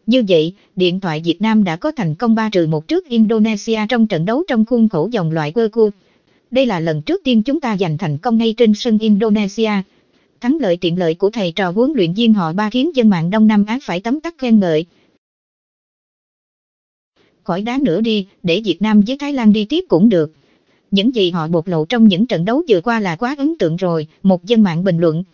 Như vậy, điện thoại Việt Nam đã có thành công 3-1 trước Indonesia trong trận đấu trong khuôn khổ vòng loại World Cup. Đây là lần trước tiên chúng ta giành thành công ngay trên sân Indonesia. Thắng lợi tiện lợi của thầy trò huấn luyện viên họ Ba khiến dân mạng Đông Nam Á phải tấm tắc khen ngợi. Khỏi đá nữa đi, để Việt Nam với Thái Lan đi tiếp cũng được. Những gì họ bộc lộ trong những trận đấu vừa qua là quá ấn tượng rồi, một dân mạng bình luận.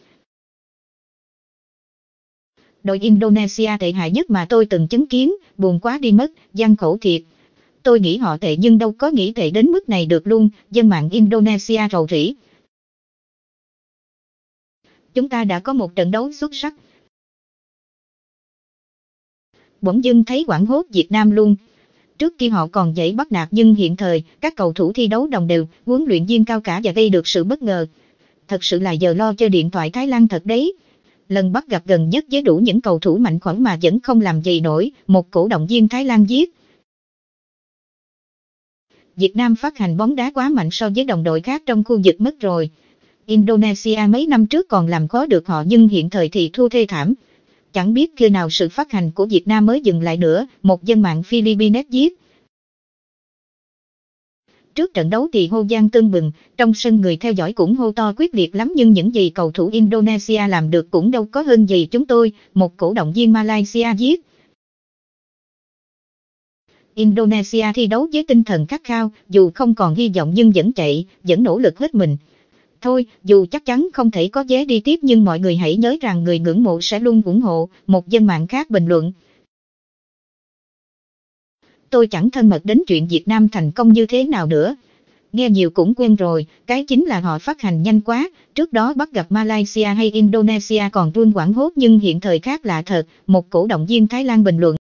Đội Indonesia tệ hại nhất mà tôi từng chứng kiến, buồn quá đi mất, gian khổ thiệt. Tôi nghĩ họ tệ nhưng đâu có nghĩ tệ đến mức này được luôn, dân mạng Indonesia rầu rĩ. Chúng ta đã có một trận đấu xuất sắc. Bỗng dưng thấy hoảng hốt Việt Nam luôn. Trước kia họ còn dễ bắt nạt nhưng hiện thời, các cầu thủ thi đấu đồng đều, huấn luyện viên cao cả và gây được sự bất ngờ. Thật sự là giờ lo cho điện thoại Thái Lan thật đấy. Lần bắt gặp gần nhất với đủ những cầu thủ mạnh khoản mà vẫn không làm gì nổi, một cổ động viên Thái Lan viết. Việt Nam phát hành bóng đá quá mạnh so với đồng đội khác trong khu vực mất rồi. Indonesia mấy năm trước còn làm khó được họ nhưng hiện thời thì thua thê thảm. Chẳng biết khi nào sự phát hành của Việt Nam mới dừng lại nữa, một dân mạng Philippines viết. Trước trận đấu thì hô vang tưng bừng, trong sân người theo dõi cũng hô to quyết liệt lắm nhưng những gì cầu thủ Indonesia làm được cũng đâu có hơn gì chúng tôi, một cổ động viên Malaysia viết. Indonesia thi đấu với tinh thần khát khao, dù không còn hy vọng nhưng vẫn chạy, vẫn nỗ lực hết mình. Thôi, dù chắc chắn không thể có vé đi tiếp nhưng mọi người hãy nhớ rằng người ngưỡng mộ sẽ luôn ủng hộ, một dân mạng khác bình luận. Tôi chẳng thân mật đến chuyện Việt Nam thành công như thế nào nữa. Nghe nhiều cũng quen rồi, cái chính là họ phát hành nhanh quá, trước đó bắt gặp Malaysia hay Indonesia còn run hoảng hốt nhưng hiện thời khác lạ thật, một cổ động viên Thái Lan bình luận.